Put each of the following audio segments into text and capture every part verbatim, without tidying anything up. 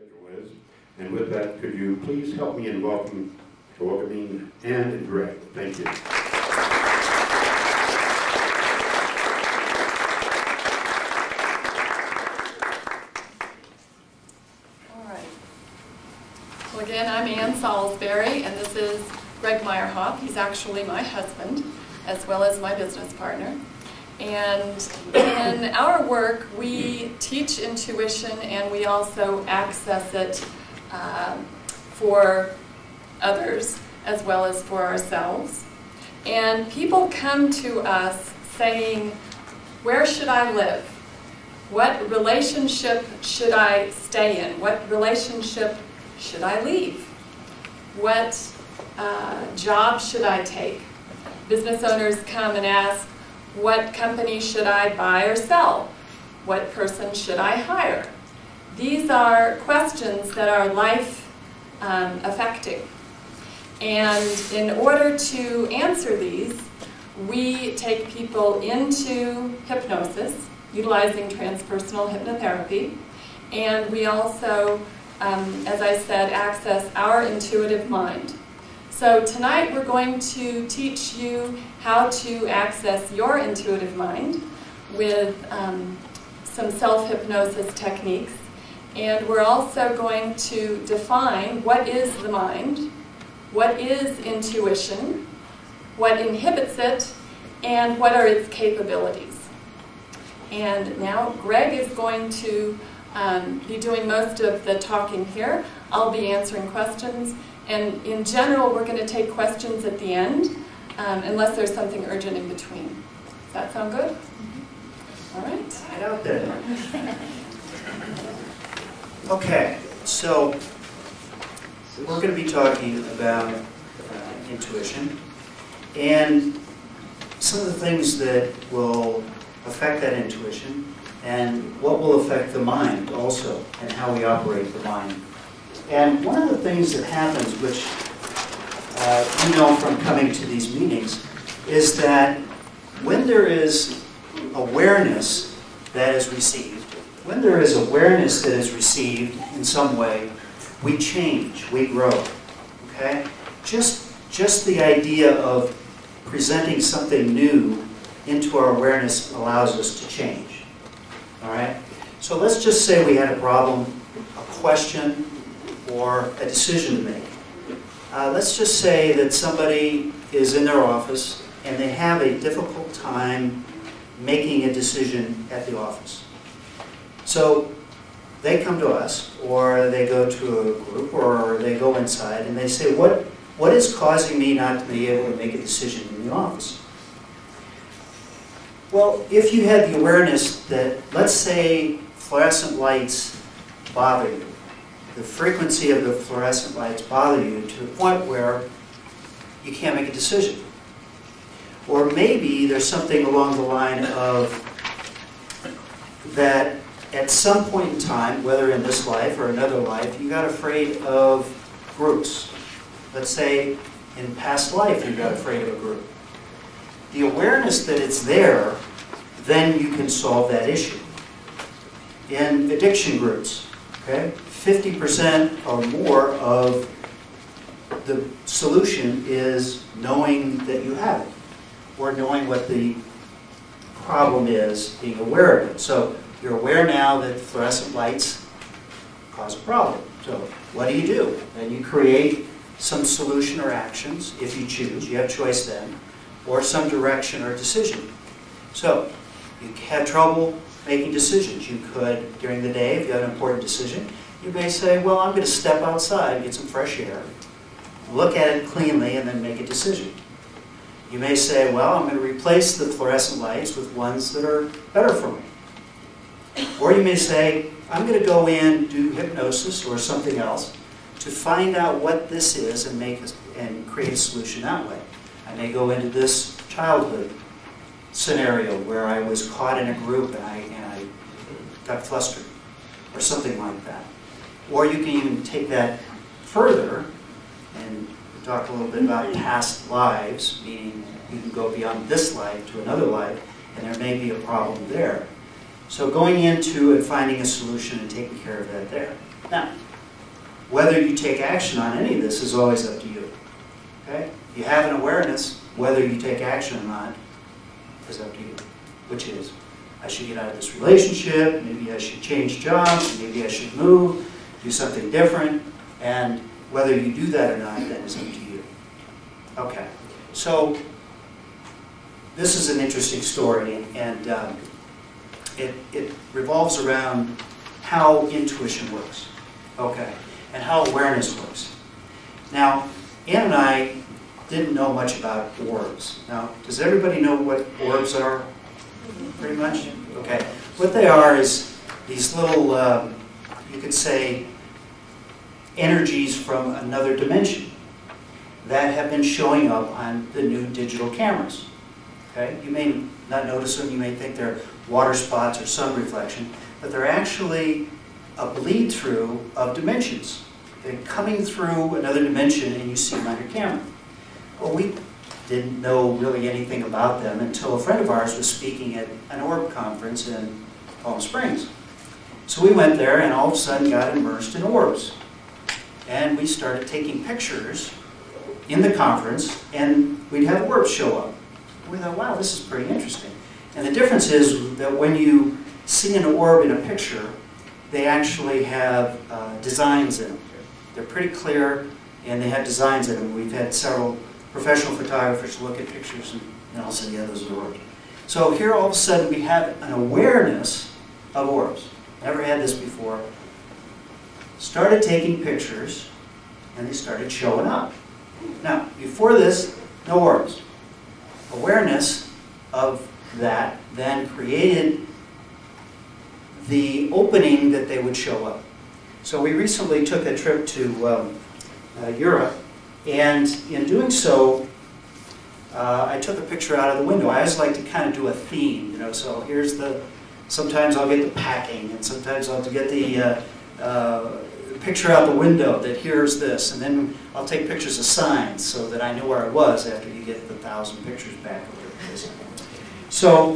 schedule is. And with that, could you please help me in welcome, welcoming Ann and Greg. Thank you. All right. Well, again, I'm Ann Salisbury, and this is Greg Meyerhoff. He's actually my husband, as well as my business partner. And in our work, we teach intuition, and we also access it uh, for others as well as for ourselves. And people come to us saying, where should I live? What relationship should I stay in? What relationship should I leave? What uh, job should I take? Business owners come and ask, what company should I buy or sell? What person should I hire? These are questions that are life um, affecting. And in order to answer these, we take people into hypnosis, utilizing transpersonal hypnotherapy, and we also, um, as I said, access our intuitive mind. So tonight we're going to teach you how to access your intuitive mind with um, some self-hypnosis techniques. And we're also going to define what is the mind, what is intuition, what inhibits it, and what are its capabilities. And now Greg is going to um, be doing most of the talking here. I'll be answering questions. And in general, we're going to take questions at the end, um, unless there's something urgent in between. Does that sound good? Mm-hmm. All right. Right out there. Okay, so we're going to be talking about uh, intuition and some of the things that will affect that intuition and what will affect the mind also and how we operate the mind. And one of the things that happens, which uh, you know from coming to these meetings, is that when there is awareness that is received, when there is awareness that is received in some way, we change, we grow. Okay? Just, just the idea of presenting something new into our awareness allows us to change. All right? So let's just say we had a problem, a question, or a decision to make. Uh, let's just say that somebody is in their office and they have a difficult time making a decision at the office. So they come to us, or they go to a group, or they go inside and they say, what, what is causing me not to be able to make a decision in the office? Well, if you had the awareness that, let's say, fluorescent lights bother you, the frequency of the fluorescent lights bother you to the point where you can't make a decision. Or maybe there's something along the line of that at some point in time, whether in this life or another life, you got afraid of groups. Let's say in past life you got afraid of a group. The awareness that it's there, then you can solve that issue. In addiction groups, okay? fifty percent or more of the solution is knowing that you have it, or knowing what the problem is, being aware of it. So you're aware now that fluorescent lights cause a problem. So what do you do? Then you create some solution or actions, if you choose, you have choice then, or some direction or decision. So you have trouble making decisions. You could, during the day, if you have an important decision, you may say, well, I'm going to step outside and get some fresh air, look at it cleanly, and then make a decision. You may say, well, I'm going to replace the fluorescent lights with ones that are better for me. Or you may say, I'm going to go in, do hypnosis or something else to find out what this is and, make a, and create a solution that way. I may go into this childhood scenario where I was caught in a group and I, and I got flustered, or something like that. Or you can even take that further and talk a little bit about past lives, meaning you can go beyond this life to another life, and there may be a problem there. So going into and finding a solution and taking care of that there. Now, Whether you take action on any of this is always up to you. Okay? You have an awareness, whether you take action or not is up to you, which is, I should get out of this relationship, maybe I should change jobs, maybe I should move, do something different, and whether you do that or not, that is up to you. Okay, so this is an interesting story, and, and um, it, it revolves around how intuition works, okay, and how awareness works. Now, Ann and I didn't know much about orbs. Now, does everybody know what orbs are? Pretty much? Okay. What they are is these little, um, you could say, energies from another dimension that have been showing up on the new digital cameras. Okay? You may not notice them. You may think they're water spots or sun reflection, but they're actually a bleed-through of dimensions. They're coming through another dimension, and you see them on your camera. Well, we didn't know really anything about them until a friend of ours was speaking at an orb conference in Palm Springs. So we went there and all of a sudden got immersed in orbs. And we started taking pictures in the conference, and we'd have orbs show up. We thought, wow, this is pretty interesting. And the difference is that when you see an orb in a picture, they actually have uh, designs in them. They're pretty clear, and they have designs in them. We've had several professional photographers look at pictures and, and all say, yeah, those are orbs. So here all of a sudden we have an awareness of orbs. Never had this before. Started taking pictures, and they started showing up. Now, before this, no orbs. Awareness of that then created the opening that they would show up. So we recently took a trip to um, uh, Europe, and in doing so, uh, I took a picture out of the window. I always like to kind of do a theme, you know, so here's the, sometimes I'll get the packing, and sometimes I'll get the uh, uh, picture out the window that here's this, and then I'll take pictures of signs so that I know where I was after you get the thousand pictures back. So,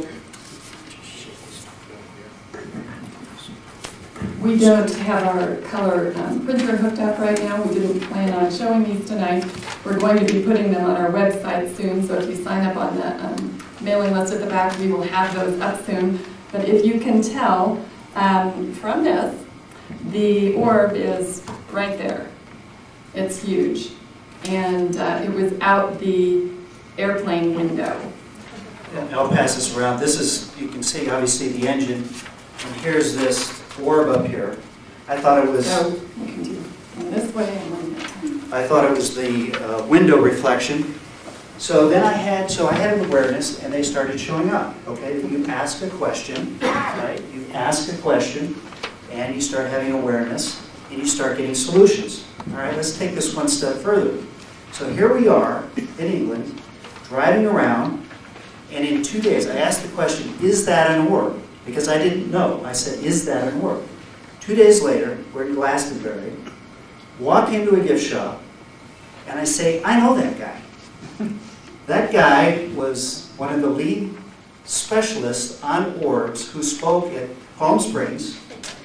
we don't have our color um, printer hooked up right now. We didn't plan on showing these tonight. We're going to be putting them on our website soon, so if you sign up on the um, mailing list at the back, we will have those up soon. But if you can tell um, from this, the orb is right there. It's huge. And uh, it was out the airplane window. And I'll pass this around. This is, you can see obviously the engine, and here's this orb up here. I thought it was. So you can do one this way and one that way. I thought it was the uh, window reflection. So then I had, so I had an awareness, and they started showing up. Okay, you ask a question, right? You ask a question, and you start having awareness, and you start getting solutions. All right, let's take this one step further. So here we are in England, driving around, and in two days, I asked the question, is that an orb? Because I didn't know. I said, is that an orb? Two days later, we're in Glastonbury, walk into a gift shop, and I say, I know that guy. That guy was one of the lead specialists on orbs who spoke at Palm Springs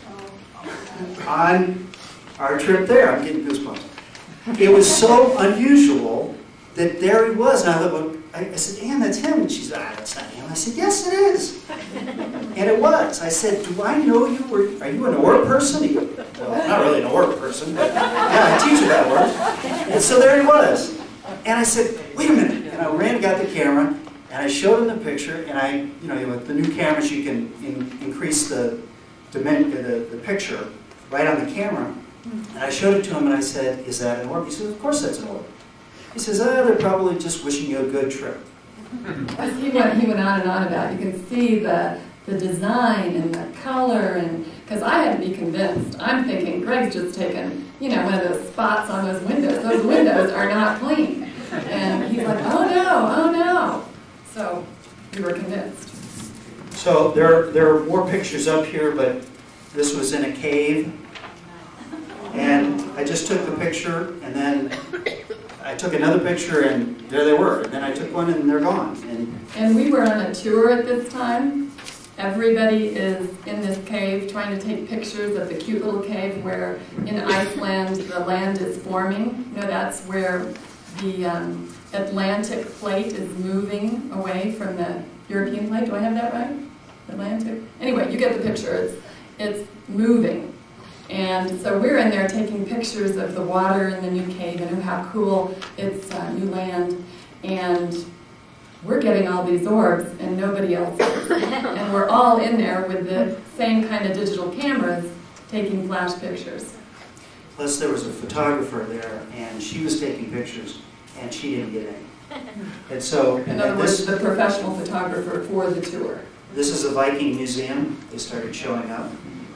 on our trip there. I'm getting goosebumps. It was so unusual that there he was. And I, thought, well, I, I said, Ann, that's him. And she said, ah, that's not him. I said, yes, it is. And it was. I said, do I know you? Were, are you an orb person? He goes, well, not really an orb person, but yeah, I teach about orbs. And so there he was. And I said, wait a minute. And I ran and got the camera, and I showed him the picture, and I, you know, with the new cameras, you can in, increase the, dimen the, the picture right on the camera. And I showed it to him, and I said, is that an orb? He said, of course that's an orb. He says, oh, they're probably just wishing you a good trip. As he went, he went on and on about it. You can see the, the design and the color, and because I had to be convinced. I'm thinking, Greg's just taken, you know, one of those spots on those windows. Those windows are not clean. And he's like, oh no, oh no. So we were convinced. So there, there are more pictures up here, but this was in a cave. And I just took the picture, and then I took another picture, and there they were. And then I took one, and they're gone. And, and we were on a tour at this time, everybody is in this cave trying to take pictures of the cute little cave where in Iceland the land is forming. You know, that's where the um, Atlantic plate is moving away from the European plate. Do I have that right? Atlantic? Anyway, you get the picture. It's, it's moving. And so we're in there taking pictures of the water in the new cave and how cool it's uh, new land. And we're getting all these orbs and nobody else is. And we're all in there with the same kind of digital cameras taking flash pictures. Plus there was a photographer there and she was taking pictures and she didn't get any. And so, in other words, the professional photographer for the tour. This is a Viking museum. They started showing up.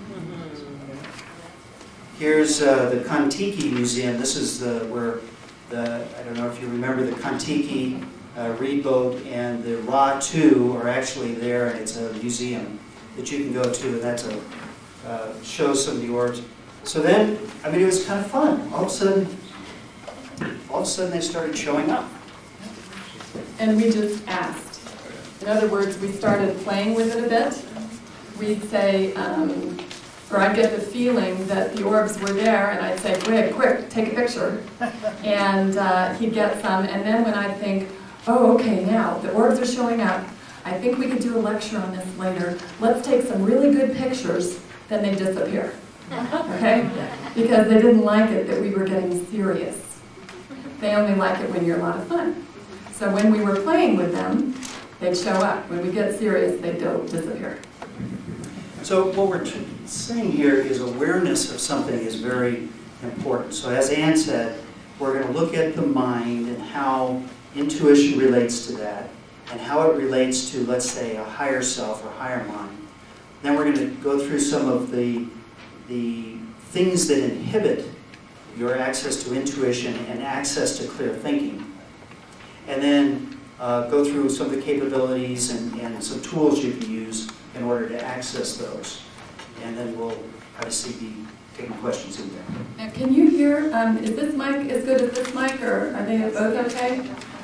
Here's uh, the Kon-Tiki Museum. This is the where the, I don't know if you remember the Kon-Tiki uh, reed boat and the Ra two are actually there, and it's a museum that you can go to, and that's a uh, shows some of the orbs. So then, I mean, it was kind of fun. All of a sudden, all of a sudden they started showing up. And we just asked. In other words, we started playing with it a bit. We'd say, um, or I'd get the feeling that the orbs were there, and I'd say, Greg, quick, take a picture. And uh, he'd get some, and then when I'd think, oh, okay, now, the orbs are showing up. I think we could do a lecture on this later. Let's take some really good pictures, then they disappear. Okay? Because they didn't like it that we were getting serious. They only like it when you're a lot of fun. So when we were playing with them, they'd show up. When we get serious, they'd disappear. So what we're saying here is awareness of something is very important. So as Ann said, we're going to look at the mind and how intuition relates to that, and how it relates to, let's say, a higher self or higher mind. Then we're going to go through some of the, the things that inhibit your access to intuition and access to clear thinking. And then uh, go through some of the capabilities and, and some tools you can use in order to access those. And then we'll obviously be taking questions in there. Now, can you hear, um, is this mic as good as this mic, or are they both okay?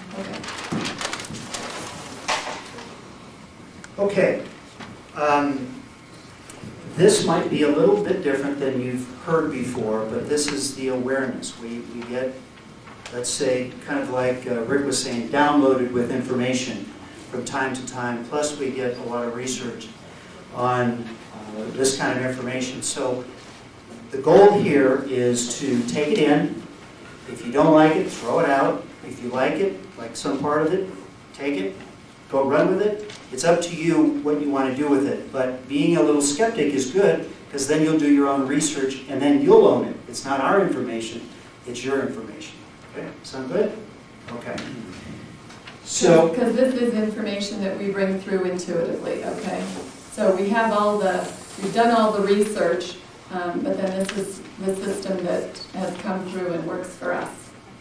Okay. Okay. Um, this might be a little bit different than you've heard before, but this is the awareness. We, we get, let's say, kind of like uh, Rick was saying, downloaded with information from time to time, plus we get a lot of research on uh, this kind of information. So the goal here is to take it in. If you don't like it, throw it out. If you like it, like some part of it, take it, go run with it. It's up to you what you want to do with it. But being a little skeptic is good, because then you'll do your own research and then you'll own it. It's not our information, it's your information. Okay, sound good? Okay. So, because this is information that we bring through intuitively, okay? So we have all the, we've done all the research, um, but then this is the system that has come through and works for us.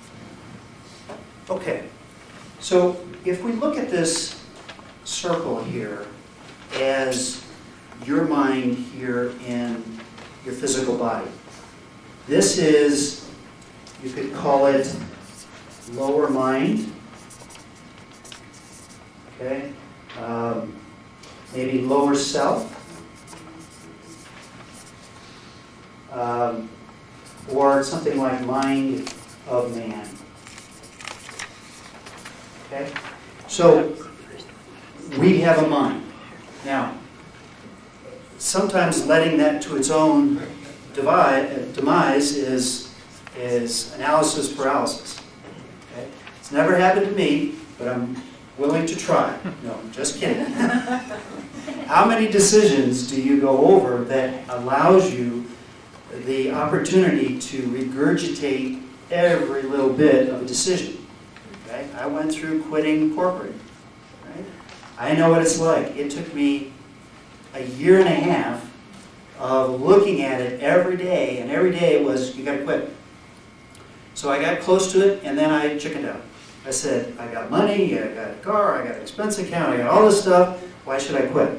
okay. So if we look at this circle here as your mind here in your physical body, this is, you could call it lower mind. Okay, um, maybe lower self, um, or something like mind of man. Okay, so we have a mind. Now, sometimes letting that to its own divide, demise is, is analysis paralysis. Okay, it's never happened to me, but I'm willing to try. No, just kidding. How many decisions do you go over that allows you the opportunity to regurgitate every little bit of a decision? Okay? I went through quitting corporate. Right? I know what it's like. It took me a year and a half of looking at it every day, and every day was, you got to quit. So I got close to it, and then I chickened out. I said, I got money, I got a car, I got an expense account, I got all this stuff, why should I quit?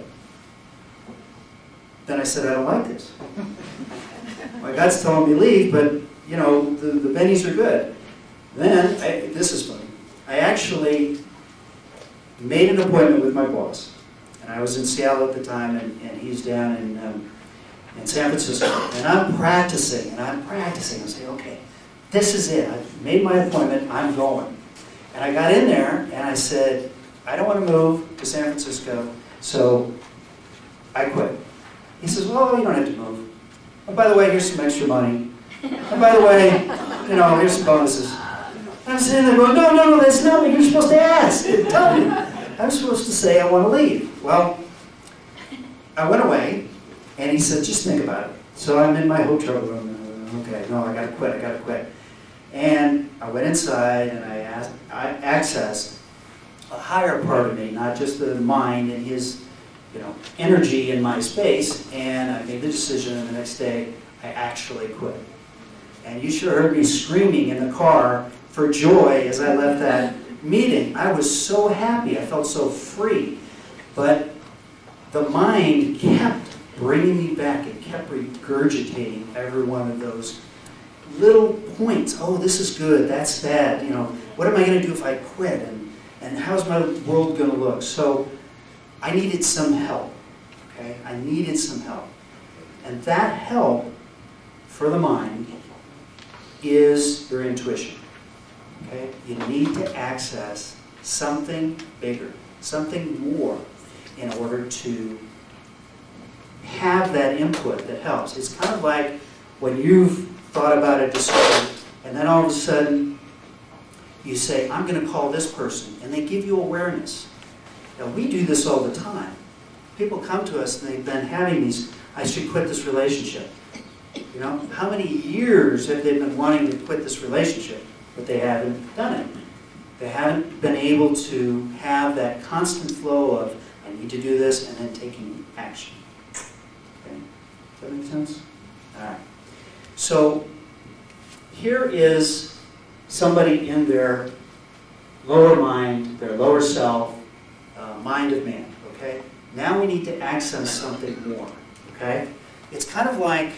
Then I said, I don't like this. My gut's telling me leave, but, you know, the, the bennies are good. Then, I, this is funny, I actually made an appointment with my boss, And I was in Seattle at the time, and, and he's down in, um, in San Francisco. And I'm practicing, and I'm practicing. I'm saying, okay, this is it. I've made my appointment. I'm going. And I got in there, and I said, I don't want to move to San Francisco, so I quit. He says, well, you don't have to move. And by the way, here's some extra money. And by the way, you know, here's some bonuses. And I'm sitting there going, no, no, no, that's not what you're supposed to ask. Tell me. I'm supposed to say I want to leave. Well, I went away, and he said, just think about it. So I'm in my hotel room. Okay, no, I got to quit. I got to quit. And I went inside, and I, asked, I accessed a higher part of me, not just the mind and his, you know, energy in my space. And I made the decision, and the next day, I actually quit. And you should have heard me screaming in the car for joy as I left that meeting. I was so happy. I felt so free. But the mind kept bringing me back. It kept regurgitating every one of those little points. Oh, this is good. That's bad. You know, what am I going to do if I quit? And, and how's my world going to look? So I needed some help. Okay? I needed some help. And that help for the mind is your intuition. Okay? You need to access something bigger, something more, in order to have that input that helps. It's kind of like when you've thought about a disorder, and then all of a sudden you say, I'm going to call this person, and they give you awareness. Now, we do this all the time. People come to us, and they've been having these, I should quit this relationship. You know, how many years have they been wanting to quit this relationship, but they haven't done it? They haven't been able to have that constant flow of, I need to do this, and then taking action. Okay? Does that make sense? All right. So here is somebody in their lower mind, their lower self, uh, mind of man. Okay? Now we need to access something more. Okay? It's kind of like,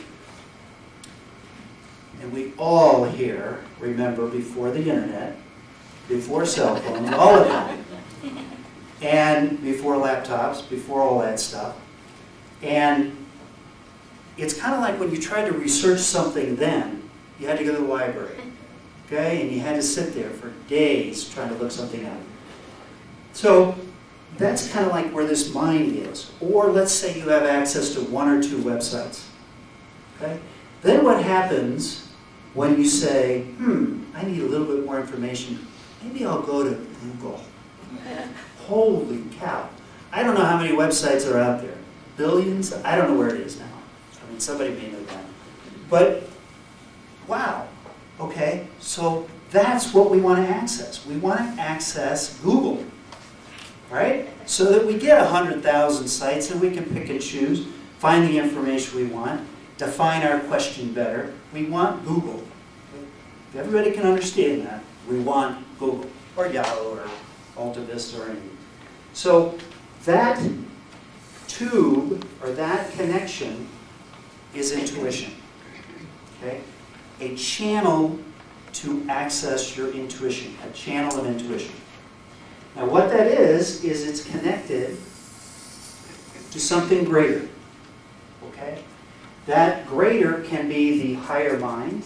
and we all here remember before the internet, before cell phones, all of that, and before laptops, before all that stuff. And it's kind of like when you tried to research something then, you had to go to the library, okay? And you had to sit there for days trying to look something up. So that's kind of like where this mind is. Or let's say you have access to one or two websites, okay? Then what happens when you say, hmm, I need a little bit more information. Maybe I'll go to Google. Holy cow. I don't know how many websites are out there. Billions? I don't know where it is now. I mean, somebody may know that. But, wow. Okay, so that's what we want to access. We want to access Google, right? So that we get one hundred thousand sites and we can pick and choose, find the information we want, define our question better. We want Google. If everybody can understand that, we want Google, or Yahoo, or Alta Vista, or anything. So that tube, or that connection, is intuition. Okay? A channel to access your intuition, a channel of intuition. Now what that is, is it's connected to something greater. Okay? That greater can be the higher mind.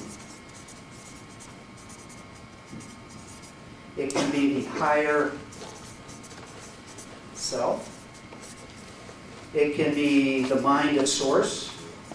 It can be the higher self. It can be the mind of source.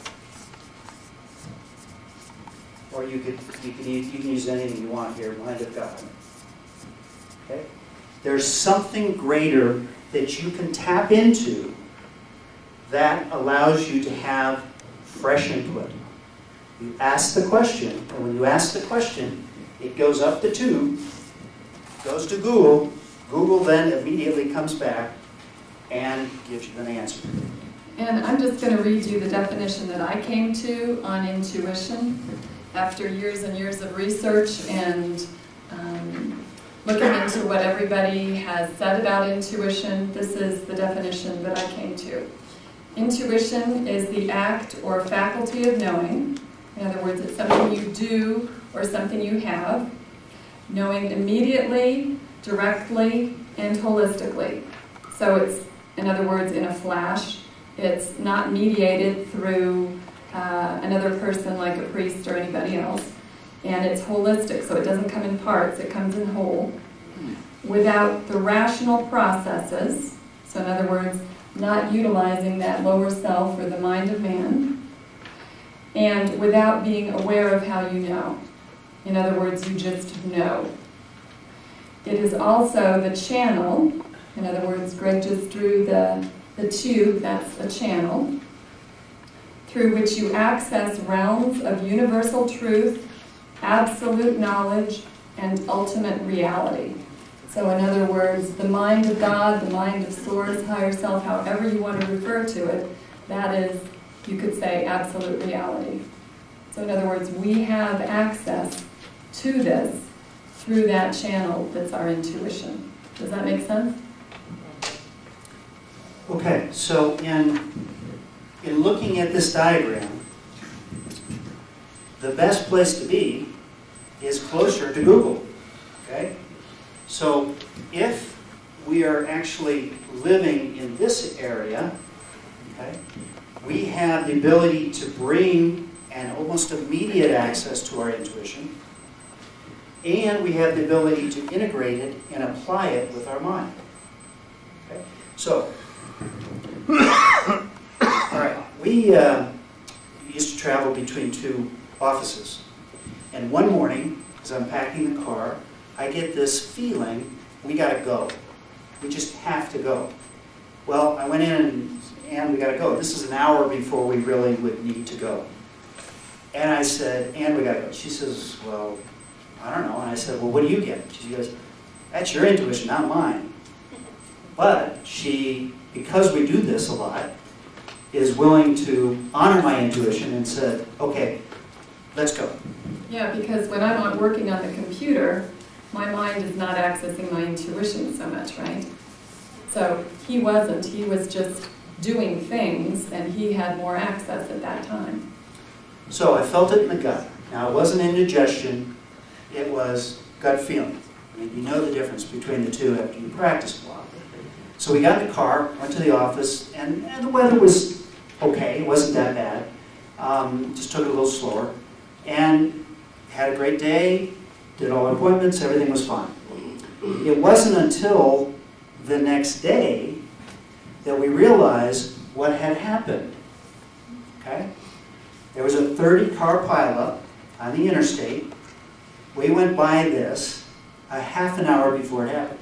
Or you could you can use, you can use anything you want here, mind of God. Okay? There's something greater that you can tap into that allows you to have fresh input. You ask the question, and when you ask the question, it goes up the tube, goes to Google. Google then immediately comes back and gives you an answer. And I'm just going to read you the definition that I came to on intuition after years and years of research and um, looking into what everybody has said about intuition. This is the definition that I came to. Intuition is the act or faculty of knowing. In other words, it's something you do or something you have. Knowing immediately, directly, and holistically. So it's In other words, in a flash. It's not mediated through uh, another person like a priest or anybody else. And it's holistic, so it doesn't come in parts, it comes in whole. Without the rational processes, so in other words, not utilizing that lower self or the mind of man, and without being aware of how you know. In other words, you just know. It is also the channel, in other words, Greg just drew the, the tube, that's a channel, through which you access realms of universal truth, absolute knowledge, and ultimate reality. So in other words, the mind of God, the mind of Source, higher self, however you want to refer to it, that is, you could say, absolute reality. So in other words, we have access to this through that channel that's our intuition. Does that make sense? Okay, so in, in looking at this diagram, the best place to be is closer to Google, okay? So if we are actually living in this area, okay, we have the ability to bring an almost immediate access to our intuition, and we have the ability to integrate it and apply it with our mind. Okay? So, all right, we uh, used to travel between two offices, and one morning, as I'm packing the car, I get this feeling, we gotta go. We just have to go. Well, I went in and, and we gotta go. This is an hour before we really would need to go. And I said, and we gotta go. She says, well, I don't know. And I said, well, what do you get? She goes, that's your intuition, not mine. But she, because we do this a lot, is willing to honor my intuition and said, okay, let's go. Yeah, because when I'm not working on the computer, my mind is not accessing my intuition so much, right? So he wasn't. He was just doing things, and he had more access at that time. So I felt it in the gut. Now, it wasn't indigestion. It was gut feeling. I mean, you know the difference between the two after you practice a lot. So we got in the car, went to the office, and, and the weather was okay. It wasn't that bad. Um, just took it a little slower. And had a great day, did all our appointments, everything was fine. It wasn't until the next day that we realized what had happened. Okay? There was a thirty car pileup on the interstate. We went by this a half an hour before it happened.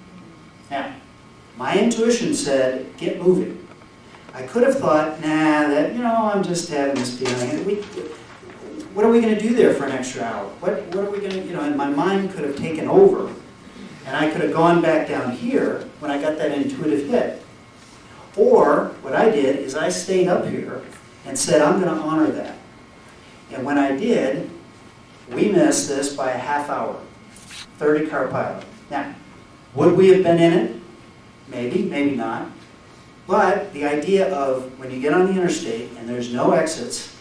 Now, my intuition said, get moving. I could have thought, nah, that, you know, I'm just having this feeling. We, what are we going to do there for an extra hour? What, what are we going to, you know, and my mind could have taken over. And I could have gone back down here when I got that intuitive hit. Or, what I did is I stayed up here and said, I'm going to honor that. And when I did, we missed this by a half hour. thirty car pilot. Now, would we have been in it? Maybe, maybe not. But the idea of when you get on the interstate and there's no exits,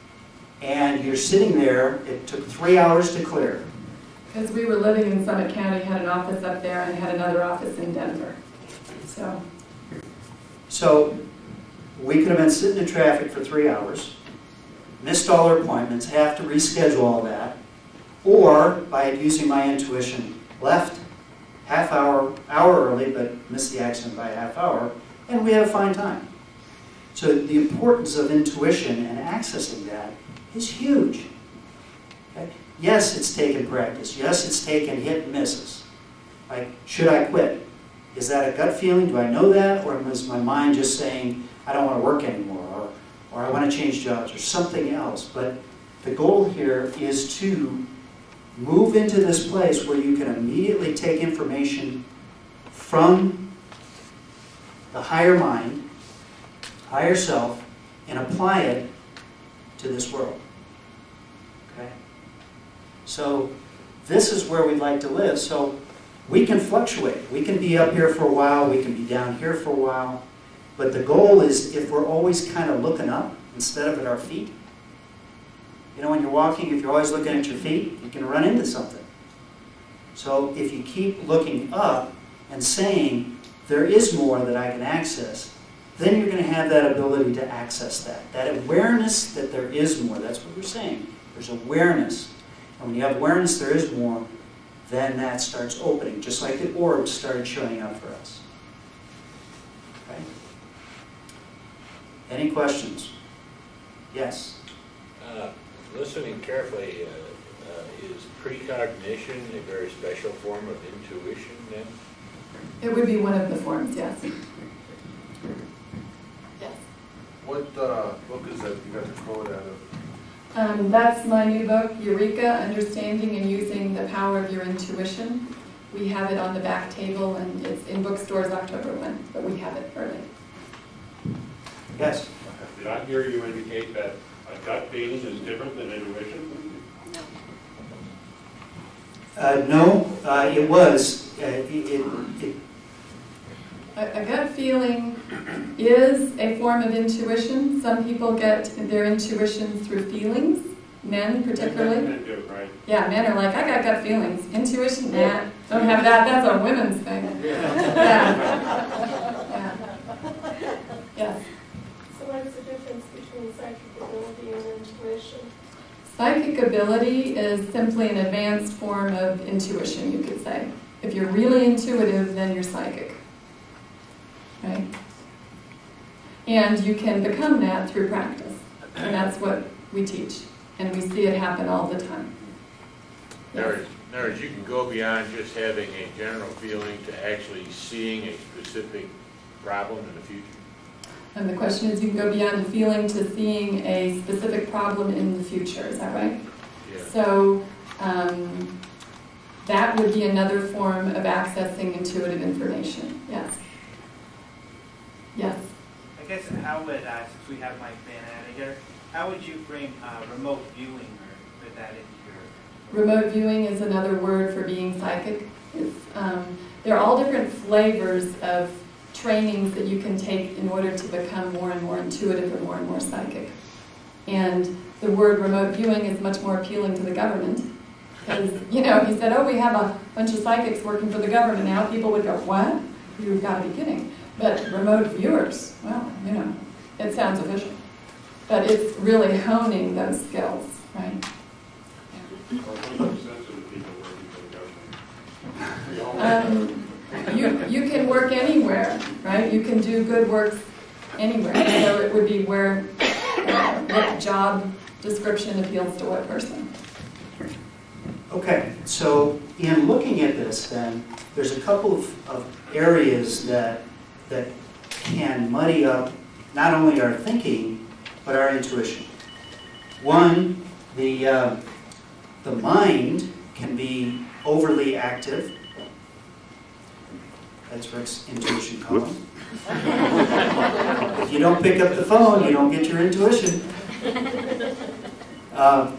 and you're sitting there, it took three hours to clear. Because we were living in Summit County, had an office up there, and had another office in Denver. So, so we could have been sitting in traffic for three hours, missed all our appointments, have to reschedule all that, or by using my intuition, left half hour, hour early, but missed the accident by a half hour, and we had a fine time. So the importance of intuition and accessing that is huge. Okay? Yes, it's taken practice. Yes, it's taken hit and misses. Like, should I quit? Is that a gut feeling? Do I know that? Or is my mind just saying, I don't want to work anymore, or, or I want to change jobs, or something else? But the goal here is to move into this place where you can immediately take information from the higher mind, higher self, and apply it to this world. Okay? So this is where we'd like to live. So we can fluctuate. We can be up here for a while, we can be down here for a while, but the goal is if we're always kind of looking up instead of at our feet. You know, when you're walking, if you're always looking at your feet, you can run into something. So if you keep looking up and saying, there is more that I can access, then you're going to have that ability to access that. That awareness that there is more, that's what we're saying. There's awareness. And when you have awareness there is more, then that starts opening, just like the orbs started showing up for us. Okay? Any questions? Yes? Uh, listening carefully, uh, uh, is precognition a very special form of intuition then? It would be one of the forms, yes. Yes. What uh, book is that you got the quote out of? Um, that's my new book, Eureka, Understanding and Using the Power of Your Intuition. We have it on the back table, and it's in bookstores October first, but we have it early. Yes? Did I hear you indicate that a gut feeling is different than intuition? Uh, no, uh, it was. Uh, it, it, it, A, a gut feeling is a form of intuition. Some people get their intuition through feelings, men particularly. Men do, right? Yeah, men are like, I got gut feelings. Intuition, nah, don't have that. That's a women's thing. Yeah. Yeah. Yes. So what's the difference between psychic ability and intuition? Psychic ability is simply an advanced form of intuition, you could say. If you're really intuitive, then you're psychic. Right? And you can become that through practice. And that's what we teach. And we see it happen all the time. In other words, in other words, you can go beyond just having a general feeling to actually seeing a specific problem in the future. And the question is, you can go beyond a feeling to seeing a specific problem in the future. Is that right? Yeah. So um, that would be another form of accessing intuitive information. Yes. Yes. I guess how would, uh, since we have Mike Van Adder here, how would you frame uh, remote viewing or put that into your... Remote viewing is another word for being psychic. It's, um, there are all different flavors of trainings that you can take in order to become more and more intuitive and more and more psychic. And the word remote viewing is much more appealing to the government. Because, you know, if you said, oh, we have a bunch of psychics working for the government now, people would go, what? You've got to be kidding. But remote viewers, well, you know, it sounds official. But it's really honing those skills, right? Um, you, you can work anywhere, right? You can do good works anywhere. So it would be where, uh, what job description appeals to what person. okay, so in looking at this then, there's a couple of, of areas that, that can muddy up not only our thinking, but our intuition. One, the, uh, the mind can be overly active. That's Rick's intuition column. If you don't pick up the phone, you don't get your intuition. Uh,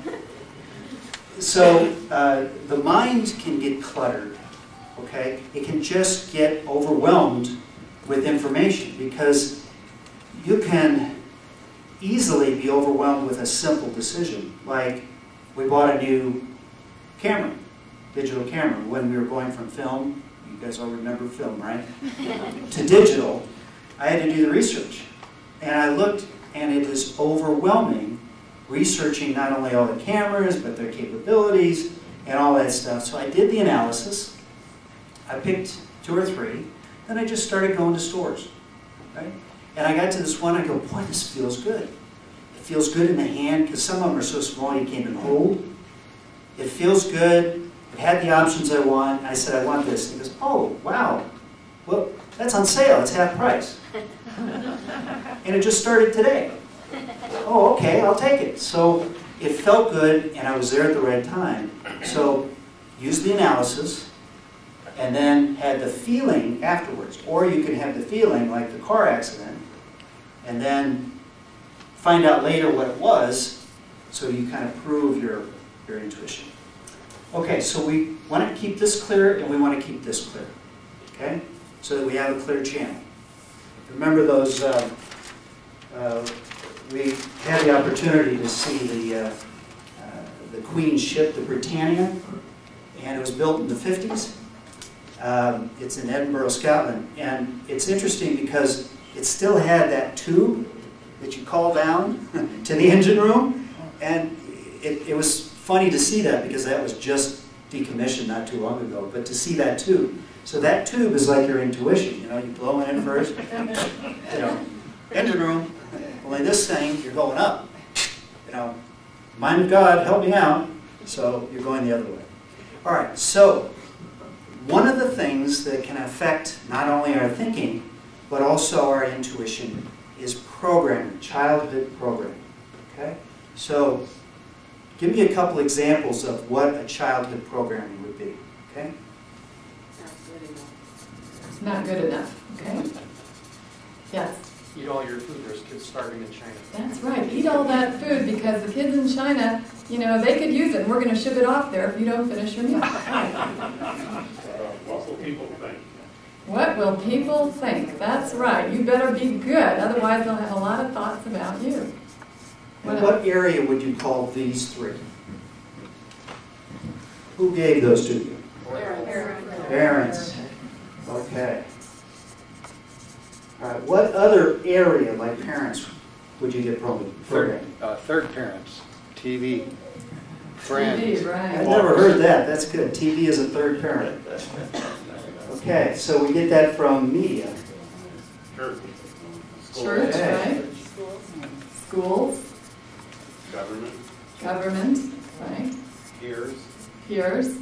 so uh, the mind can get cluttered, okay? It can just get overwhelmed with information because you can easily be overwhelmed with a simple decision. Like, we bought a new camera, digital camera, when we were going from film, you guys all remember film, right? To digital. I had to do the research. And I looked, and it is overwhelming, researching not only all the cameras, but their capabilities, and all that stuff. So I did the analysis. I picked two or three. Then I just started going to stores, right? And I got to this one, I go, boy, this feels good. It feels good in the hand, because some of them are so small you can't even hold. It feels good. It had the options I want. I said, I want this. And he goes, oh, wow. Well, that's on sale. It's half price. And it just started today. Oh, okay, I'll take it. So it felt good, and I was there at the right time. So use the analysis, and then had the feeling afterwards. Or you can have the feeling like the car accident, and then find out later what it was, so you kind of prove your, your intuition. Okay, so we want to keep this clear, and we want to keep this clear, okay? So that we have a clear channel. Remember those, uh, uh, we had the opportunity to see the, uh, uh, the Queen's ship, the Britannia, and it was built in the fifties. Um, it's in Edinburgh, Scotland. And it's interesting because it still had that tube that you call down to the engine room. And it, it was funny to see that because that was just decommissioned not too long ago. But to see that tube. So that tube is like your intuition. You know, you blow it in first, you know, engine room. Only this thing, you're going up. You know, mind of God, help me out. So you're going the other way. All right, so one of the things that can affect not only our thinking, but also our intuition is programming, childhood programming. Okay? So give me a couple examples of what a childhood programming would be. Okay? Not good enough, okay? Yes. Eat all your food. There's kids starving in China. That's right. Eat all that food because the kids in China, you know, they could use it and we're going to ship it off there if you don't finish your meal. What will people think? What will people think? That's right. You better be good. Otherwise, they'll have a lot of thoughts about you. What And what area would you call these three? Who gave those to you? Parents. Parents. Okay. All right. What other area, like parents, would you get programmed? Third, uh, third parents, T V, friends. T V, I've right. never heard that. That's good. T V is a third parent. Okay, so we get that from media. Church. Church, Okay. right? Schools, Government. government, right? Peers. Peers.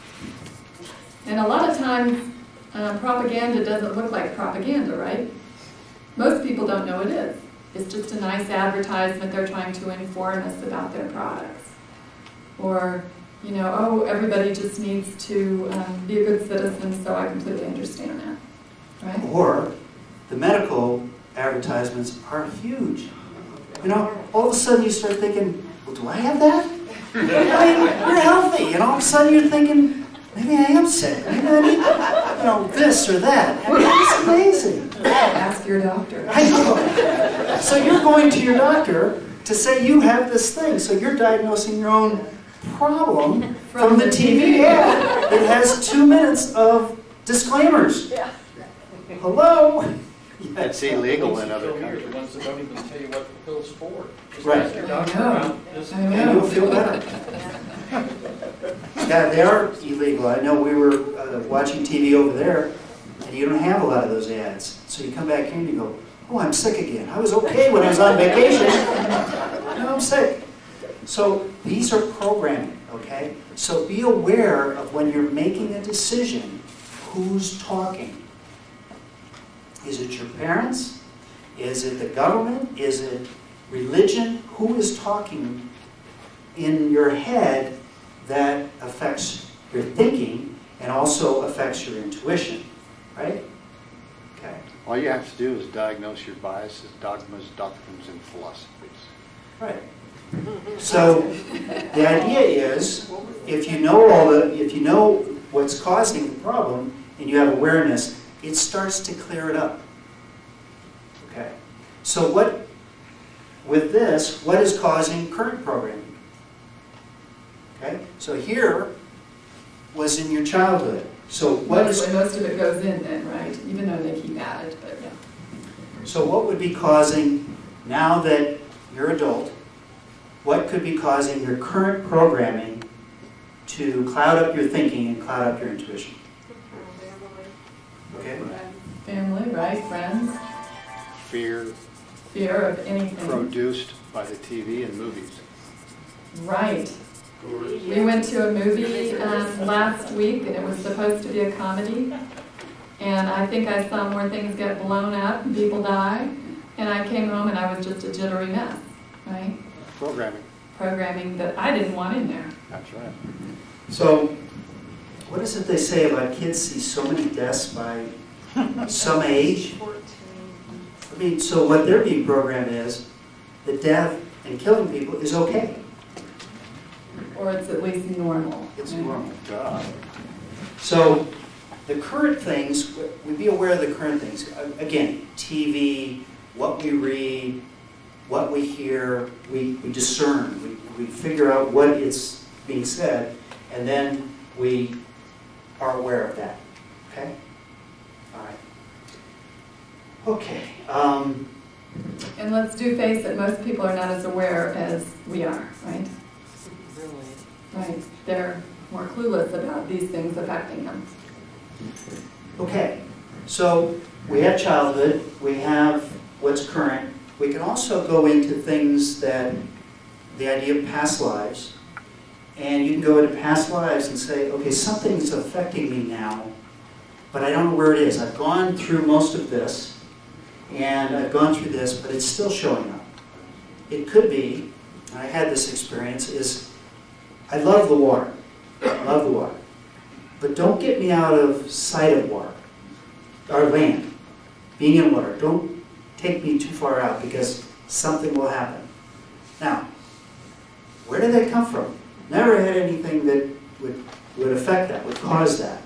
And a lot of times, uh, propaganda doesn't look like propaganda, right? Most people don't know it is. It's just a nice advertisement. They're trying to inform us about their products. Or, you know, oh, everybody just needs to um, be a good citizen, so I completely understand that, right? Or the medical advertisements are huge. You know, all of a sudden you start thinking, well, do I have that? I mean, you're healthy, and all of a sudden you're thinking, maybe I am sick. Maybe I need, you know, this or that. I mean, it's amazing. Ask your doctor. I know. So you're going to your doctor to say you have this thing. So you're diagnosing your own problem from, from the T V ad. It has two minutes of disclaimers. Yeah. Hello? It's illegal in other countries. The ones that don't even tell you what the pill's for. Just Right. ask your doctor I know. about this. I And you'll feel better. Yeah, they are illegal. I know we were uh, watching T V over there, and you don't have a lot of those ads. So you come back here and you go, oh, I'm sick again. I was okay when I was on vacation. Now I'm sick. So these are programming, okay? So be aware of when you're making a decision, who's talking. Is it your parents? Is it the government? Is it religion? Who is talking in your head that affects your thinking and also affects your intuition, right? Okay. All you have to do is diagnose your biases, dogmas, doctrines, and philosophies. Right. So the idea is, if you know all the, if you know what's causing the problem and you have awareness, it starts to clear it up. Okay. So what, with this, what is causing current programming? Okay. So here was in your childhood. So what is? Mostly, most of it goes in then, right? Even though they keep at it, but yeah. So what would be causing, now that you're adult, what could be causing your current programming to cloud up your thinking and cloud up your intuition? Okay. Family, right? Friends. Fear Fear of anything. produced by the T V and movies. Right. We went to a movie um, last week, and it was supposed to be a comedy. And I think I saw more things get blown up and people die. And I came home and I was just a jittery mess, right? Programming. Programming that I didn't want in there. That's right. So what is it they say about kids see so many deaths by some age? I mean, so what they're being programmed is that death and killing people is okay. Or it's at least normal. It's right? normal. God. So the current things, we be aware of the current things. Again, T V, what we read, what we hear, we, we discern. We, we figure out what is being said, and then we are aware of that. Okay? All right. Okay. Um, And let's do face it, most people are not as aware as we are, right? Really? Right. They're more clueless about these things affecting them. okay. So we have childhood. We have what's current. We can also go into things that, the idea of past lives. And you can go into past lives and say, okay, something's affecting me now, but I don't know where it is. I've gone through most of this, and I've gone through this, but it's still showing up. It could be, and I had this experience, is I love the water. I love the water. But don't get me out of sight of water, or land, being in water. Don't take me too far out, because something will happen. Now, where did that come from? Never had anything that would, would affect that, would cause that.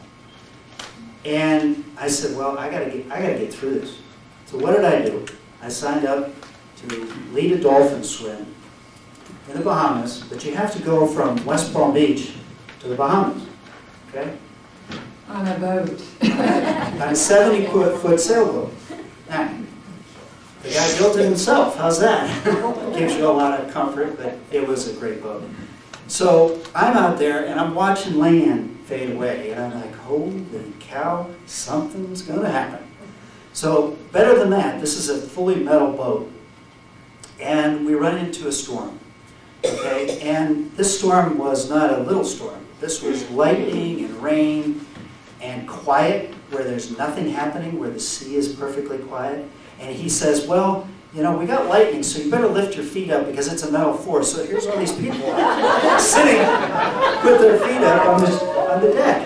And I said, well, I gotta get, I gotta get through this. So what did I do? I signed up to lead a dolphin swim in the Bahamas, but you have to go from West Palm Beach to the Bahamas, okay? On a boat. On a seventy foot sailboat. Now, the guy built it himself. How's that? Gives you a lot of comfort, but it was a great boat. So I'm out there and I'm watching land fade away, and I'm like, holy cow, something's going to happen. So better than that, this is a fully metal boat, and we run into a storm. Okay, and this storm was not a little storm. This was lightning and rain and quiet, where there's nothing happening, where the sea is perfectly quiet. And he says, well, you know, we got lightning, so you better lift your feet up because it's a metal floor. So here's all these people sitting with their feet up on the, on the deck.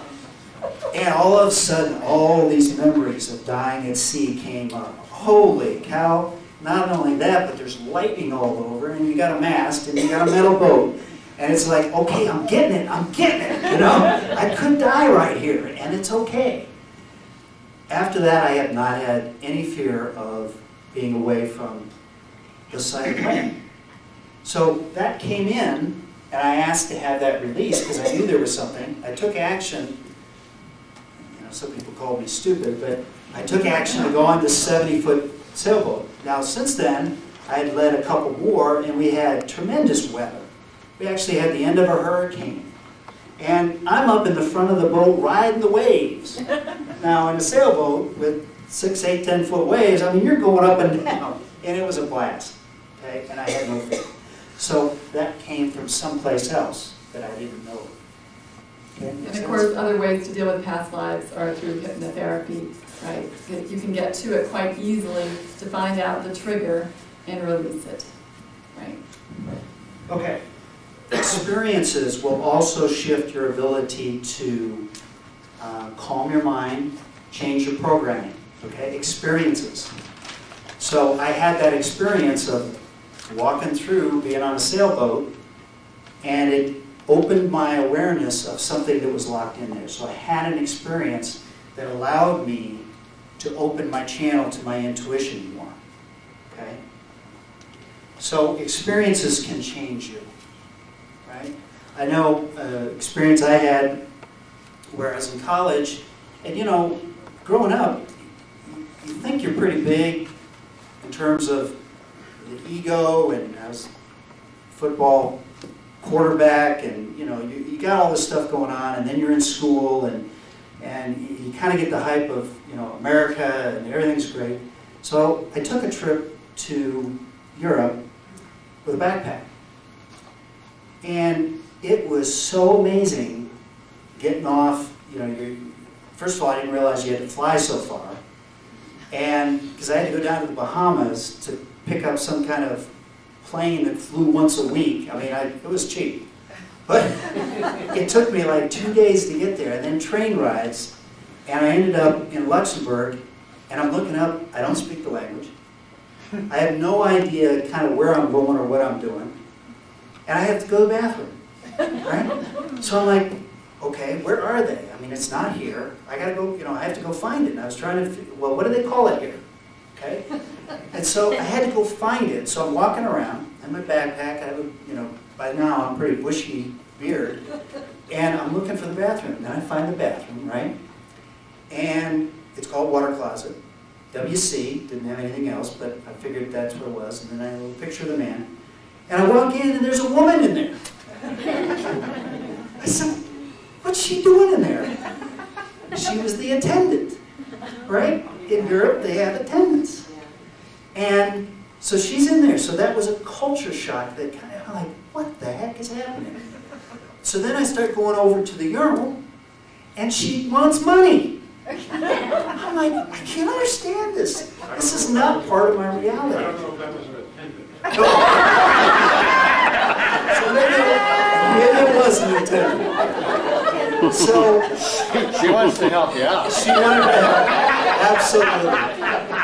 And all of a sudden, all these memories of dying at sea came up. Holy cow. Not only that, but there's lightning all over, and you got a mast, and you got a metal boat. And it's like, okay, I'm getting it, I'm getting it, you know? I could die right here, and it's okay. After that, I have not had any fear of being away from the side of land. So that came in, and I asked to have that released because I knew there was something. I took action. You know, some people called me stupid, but I took action to go on this seventy foot sailboat. Now, since then, I had led a couple more, and we had tremendous weather. We actually had the end of a hurricane. And I'm up in the front of the boat riding the waves. Now, in a sailboat with six, eight, ten foot waves, I mean, you're going up and down. And it was a blast. Okay? And I had no fear. So that came from someplace else that I didn't know. Okay? And of course, other ways to deal with past lives are through hypnotherapy, right? You can get to it quite easily to find out the trigger and release it, right? Okay. Experiences will also shift your ability to uh, calm your mind, change your programming, okay? Experiences. So I had that experience of walking through, being on a sailboat, and it opened my awareness of something that was locked in there. So I had an experience that allowed me to open my channel to my intuition more, okay? So experiences can change you. Right? I know uh, experience I had where I was in college, and you know, growing up, you think you're pretty big in terms of the ego, and I was football quarterback, and you know, you, you got all this stuff going on, and then you're in school, and and you, you kind of get the hype of, you know, America, and everything's great. So I took a trip to Europe with a backpack. And it was so amazing getting off, you know, you're, first of all, I didn't realize you had to fly so far. And because I had to go down to the Bahamas to pick up some kind of plane that flew once a week. I mean, I, it was cheap. But it took me like two days to get there, and then train rides. And I ended up in Luxembourg, and I'm looking up, I don't speak the language. I have no idea kind of where I'm going or what I'm doing. And I have to go to the bathroom, right? So I'm like, okay, where are they? I mean, it's not here. I gotta go, you know, I have to go find it. And I was trying to, well, what do they call it here? Okay? And so I had to go find it. So I'm walking around in my backpack. I have a, you know, by now I'm pretty bushy beard. And I'm looking for the bathroom. Then I find the bathroom, right? And it's called Water Closet. W C, didn't have anything else, but I figured that's what it was. And then I had a little picture of the man. And I walk in and there's a woman in there. I said, what's she doing in there? She was the attendant, right? In Europe, they have attendants. And so she's in there. So that was a culture shock that kind of like, what the heck is happening? So then I start going over to the urinal, and she wants money. I'm like, I can't understand this. This is not part of my reality. I don't know if that was an attendant. So maybe, maybe it was an attendant. So She wants to help you out. she wanted to help. Absolutely.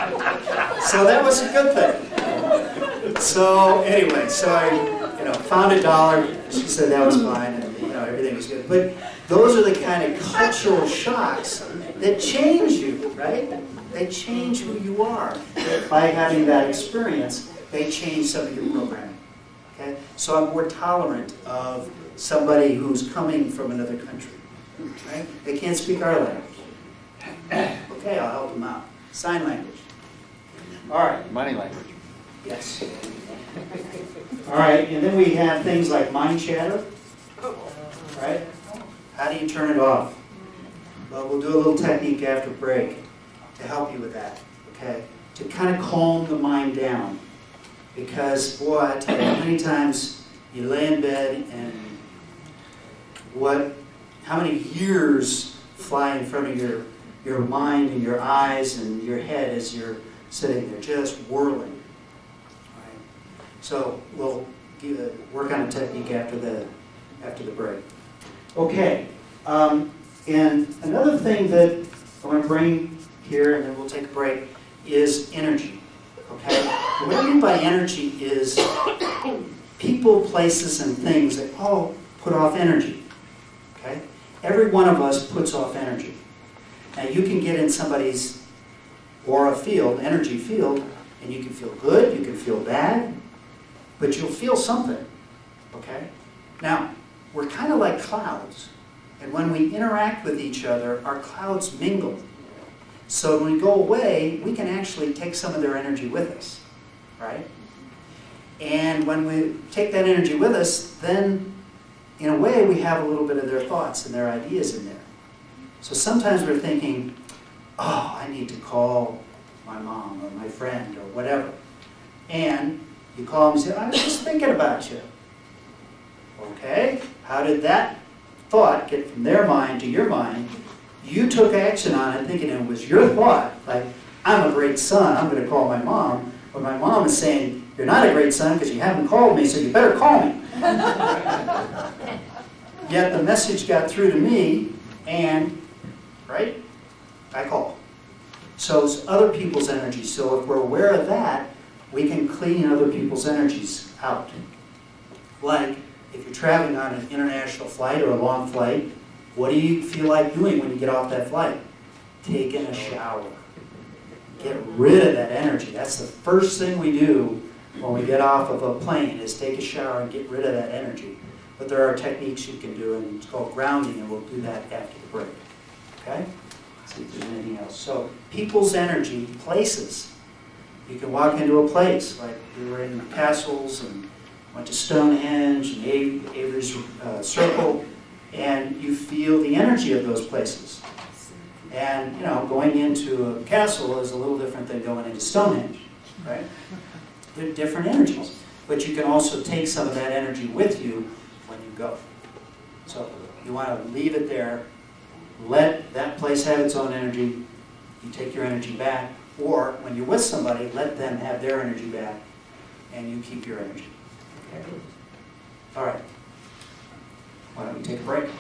So that was a good thing. So anyway, so I, you know, found a dollar. She said that was fine, and you know everything was good. But those are the kind of cultural shocks that change you, right? They change who you are. By having that experience, they change some of your programming. Okay? So I'm more tolerant of somebody who's coming from another country. Right? They can't speak our language. Okay, I'll help them out. Sign language. All right. Money language. Yes. All right, and then we have things like mind chatter. Right? How do you turn it off? Well, we'll do a little technique after break to help you with that, okay? To kind of calm the mind down. Because, boy, I tell you, many times you lay in bed and what, how many years fly in front of your, your mind and your eyes and your head as you're sitting there, just whirling. All right? So we'll give a, work on a technique after the, after the break. Okay. Um, And another thing that I want to bring here, and then we'll take a break, is energy. Okay? What I mean by energy is people, places, and things that all put off energy. Okay? Every one of us puts off energy. Now you can get in somebody's aura field, energy field, and you can feel good, you can feel bad, but you'll feel something. Okay? Now, we're kind of like clouds. And when we interact with each other, our clouds mingle. So when we go away, we can actually take some of their energy with us, right? And when we take that energy with us, then in a way we have a little bit of their thoughts and their ideas in there. So sometimes we're thinking, oh, I need to call my mom or my friend or whatever. And you call them and say, I was just thinking about you. Okay, how did that thought get from their mind to your mind? You took action on it thinking it was your thought, like, I'm a great son, I'm going to call my mom. But my mom is saying, you're not a great son because you haven't called me, so you better call me. Yet the message got through to me, and, right, I call. So it's other people's energy. So if we're aware of that, we can clean other people's energies out. Like, if you're traveling on an international flight or a long flight, what do you feel like doing when you get off that flight? Taking a shower. Get rid of that energy. That's the first thing we do when we get off of a plane, is take a shower and get rid of that energy. But there are techniques you can do, and it's called grounding, and we'll do that after the break. Okay? Let's see if there's anything else. So, people's energy, places. You can walk into a place, like we were in castles and went to Stonehenge and Avery's uh, Circle, and you feel the energy of those places. And, you know, going into a castle is a little different than going into Stonehenge, right? They're different energies. But you can also take some of that energy with you when you go. So you want to leave it there, let that place have its own energy, you take your energy back, or when you're with somebody, let them have their energy back, and you keep your energy. Okay. All right. Why don't we take a break?